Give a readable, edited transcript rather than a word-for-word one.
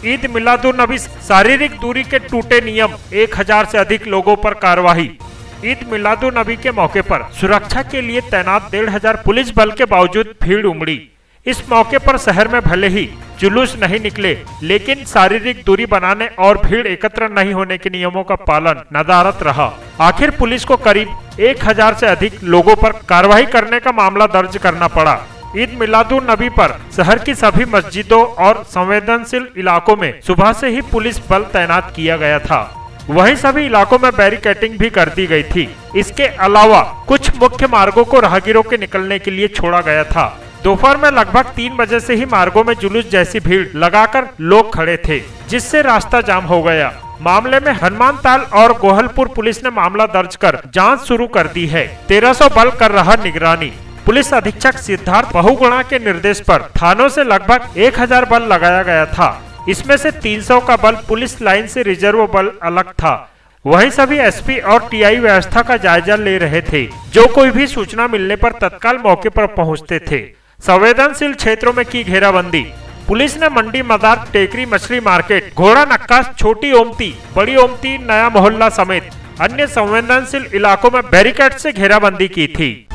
ईद मिलादुन्नबी शारीरिक दूरी के टूटे नियम, 1000 से अधिक लोगों पर कार्रवाई। ईद मिलादुन्नबी के मौके पर सुरक्षा के लिए तैनात 1500 पुलिस बल के बावजूद भीड़ उमड़ी। इस मौके पर शहर में भले ही जुलूस नहीं निकले, लेकिन शारीरिक दूरी बनाने और भीड़ एकत्र नहीं होने के नियमों का पालन नदारद रहा। आखिर पुलिस को करीब 1000 से अधिक लोगों पर कार्रवाई करने का मामला दर्ज करना पड़ा। ईद मिलादुन्नबी पर शहर की सभी मस्जिदों और संवेदनशील इलाकों में सुबह से ही पुलिस बल तैनात किया गया था। वहीं सभी इलाकों में बैरिकेडिंग भी कर दी गई थी। इसके अलावा कुछ मुख्य मार्गों को राहगीरों के निकलने के लिए छोड़ा गया था। दोपहर में लगभग 3 बजे से ही मार्गों में जुलूस जैसी भीड़ लगाकर लोग खड़े थे, जिससे रास्ता जाम हो गया। मामले में हनुमानताल और गोहलपुर पुलिस ने मामला दर्ज कर जांच शुरू कर दी है। 1300 बल कर रहा निगरानी। पुलिस अधीक्षक सिद्धार्थ बहुगुणा के निर्देश पर थानों से लगभग 1000 बल लगाया गया था। इसमें से 300 का बल पुलिस लाइन से रिजर्व बल अलग था। वहीं सभी एसपी और टीआई व्यवस्था का जायजा ले रहे थे, जो कोई भी सूचना मिलने पर तत्काल मौके पर पहुंचते थे। संवेदनशील क्षेत्रों में की घेराबंदी। पुलिस ने मंडी मदार, टेकरी मछली मार्केट, घोड़ा नक्का, छोटी ओमती, बड़ी ओमती, नया मोहल्ला समेत अन्य संवेदनशील इलाकों में बैरिकेड से घेराबंदी की थी।